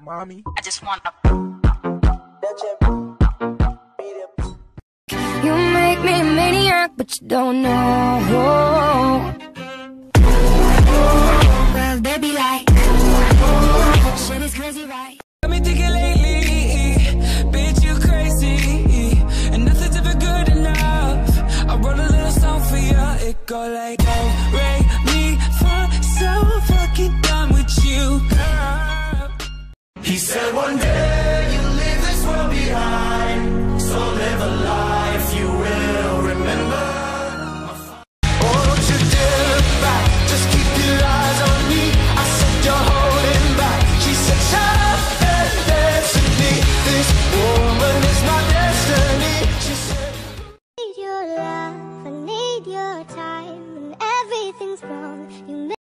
Mommy. I just wanna. You make me a maniac, but you don't know. Well, they be like, shit is crazy, right? Got me thinking lately, bitch, you crazy, and nothing's ever good enough. I wrote a little song for you, it go like, don't rate me for so fucking done with you, girl. He said one day you leave this world behind, so live a life you will remember. Oh, don't you dare look back, just keep your eyes on me. I said you're holding back, she said shut up and dance with me. This woman is my destiny, she said. I need your love, I need your time, when everything's wrong. You